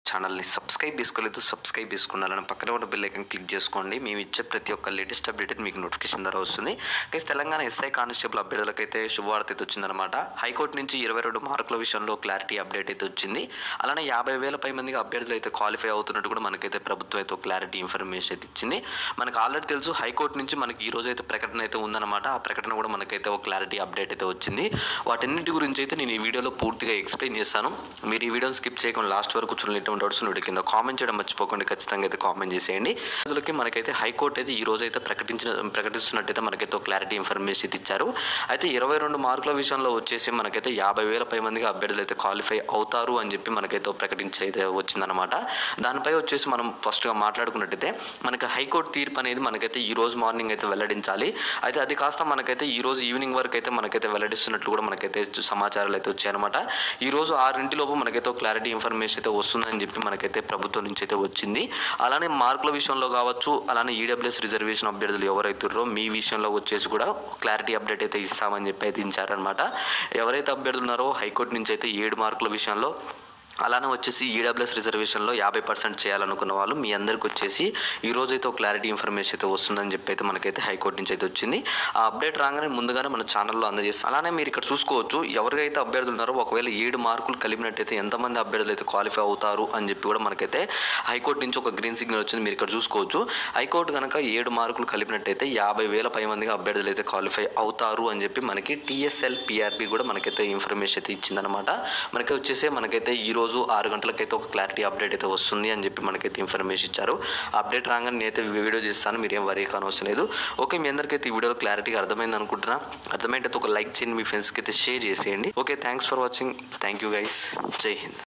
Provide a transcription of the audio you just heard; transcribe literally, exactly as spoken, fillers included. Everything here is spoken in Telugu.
ఛానల్ని సబ్స్క్రైబ్ చేసుకోలేదు సబ్స్క్రైబ్ చేసుకున్నారని పక్కనే ఉన్న బెల్ ఐకాన్ క్లిక్ చేసుకోండి. మేము ఇచ్చే ప్రతి ఒక్క లేటెస్ట్ అప్డేట్ మీకు నోటిఫికేషన్ ద్వారా వస్తుంది. గైస్ తెలంగాణ ఎస్ఐ కానిస్టేబుల్ అభ్యర్థులకైతే శుభవార్త అయితే వచ్చిందనమాట. హైకోర్టు నుంచి ఇరవై రెండు మార్కుల విషయంలో క్లారిటీ అప్డేట్ అయితే వచ్చింది. అలానే యాభై వేల పై మందికి అభ్యర్థులు అయితే క్వాలిఫై అవుతున్నట్టు కూడా మనకైతే ప్రభుత్వం అయితే క్లారిటీ ఇన్ఫర్మేషన్ అయితే ఇచ్చింది. మనకు ఆల్రెడీ తెలుసు హైకోర్టు నుంచి మనకి ఈ రోజు అయితే ప్రకటన అయితే ఉందన్నమాట. ఆ ప్రకటన కూడా మనకైతే ఒక క్లారిటీ అప్డేట్ అయితే వచ్చింది. వాటన్నిటి గురించి అయితే నేను ఈ వీడియోలో పూర్తిగా ఎక్స్ప్లెయిన్ చేస్తాను. మీరు ఈ వీడియోని స్కిప్ చేయకుండా లాస్ట్ వరకు చూడలేటువంటి డౌట్స్ నుండి కింద కామెంట్ చేయడం మర్చిపోకండి. ఖచ్చితంగా అయితే కామెంట్ చేసేయండి. రోజులకి మనకైతే హైకోర్టు అయితే ఈ రోజు అయితే ప్రకటించిన ప్రకటిస్తున్నట్టయితే మనకైతే క్లారిటీ ఇన్ఫర్మేషన్ అయితే ఇచ్చారు. అయితే ఇరవై రెండు మార్కుల విషయంలో వచ్చేసి మనకైతే యాభై వేల పై మందికి అభ్యర్థులు అయితే క్వాలిఫై అవుతారు అని చెప్పి మనకైతే ప్రకటించి అయితే వచ్చిందనమాట. దానిపై వచ్చేసి మనం ఫస్ట్గా మాట్లాడుకున్నట్టయితే మనకి హైకోర్టు తీర్పు అనేది మనకైతే ఈ రోజు మార్నింగ్ అయితే వెల్లడించాలి. అయితే అది కాస్త మనకైతే ఈ రోజు ఈవినింగ్ వరకు అయితే మనకైతే వెల్లడిస్తున్నట్లు కూడా మనకైతే సమాచారాలు అయితే వచ్చాయన్నమాట. ఈ రోజు ఆరింటిలోపు మనకైతే క్లారిటీ ఇన్ఫర్మేషన్ అయితే వస్తుందని చెప్పి మనకైతే ప్రభుత్వం నుంచి అయితే వచ్చింది. అలానే మార్కుల విషయంలో కావచ్చు, అలానే ఈడబ్ల్యూఎస్ రిజర్వేషన్ అభ్యర్థులు ఎవరైతున్నారో మీ విషయంలో వచ్చేసి కూడా క్లారిటీ అప్డేట్ అయితే ఇస్తామని చెప్పి అయితే ఇచ్చారనమాట. ఎవరైతే అభ్యర్థులు ఉన్నారో హైకోర్టు నుంచి అయితే ఏడు మార్కుల విషయంలో, అలానే వచ్చేసి ఈడబ్ల్యూఎస్ రిజర్వేషన్లో యాభై పర్సెంట్ చేయాలనుకున్న వాళ్ళు మీ అందరికి వచ్చేసి ఈ రోజు అయితే ఒక క్లారిటీ ఇన్ఫర్మేషన్ అయితే వస్తుందని చెప్పి అయితే మనకైతే హైకోర్టు నుంచి అయితే వచ్చింది. ఆ అప్డేట్ రాగానే ముందుగానే మన ఛానల్లో అందజేస్తాం. అలానే మీరు ఇక్కడ చూసుకోవచ్చు ఎవరికైతే అభ్యర్థులు ఉన్నారో ఒకవేళ ఏడు మార్కులు కలిపినట్టయితే ఎంతమంది అభ్యర్థులు అయితే క్వాలిఫై అవుతారు అని చెప్పి కూడా మనకైతే హైకోర్టు నుంచి ఒక గ్రీన్ సిగ్నల్ వచ్చింది. మీరు ఇక్కడ చూసుకోవచ్చు హైకోర్టు కనుక ఏడు మార్కులు కలిపినట్టయితే యాభై వేల పై మందిగా అభ్యర్థులు అయితే క్వాలిఫై అవుతారు అని చెప్పి మనకి టీఎస్ఎల్ పిఆర్బి కూడా మనకైతే ఇన్ఫర్మేషన్ అయితే ఇచ్చిందనమాట. మనకి వచ్చేసి మనకైతే ఈ రోజు ఆరు గంటలకైతే ఒక క్లారిటీ అప్డేట్ అయితే వస్తుంది అని చెప్పి మనకైతే ఇన్ఫర్మేషన్ ఇచ్చారు. అప్డేట్ రాగానే నేనైతే వీడియో చేస్తాను, మీరేం వరీ కానవసరం లేదు. ఓకే, మీ అందరికైతే ఈ వీడియోలో క్లారిటీగా అర్థమైంది అనుకుంటున్నా. అర్థమైతే ఒక లైక్ చేయండి, మీ ఫ్రెండ్స్కి అయితే షేర్ చేసేయండి. Okay, thanks for watching. Thank you guys. Jai Hind.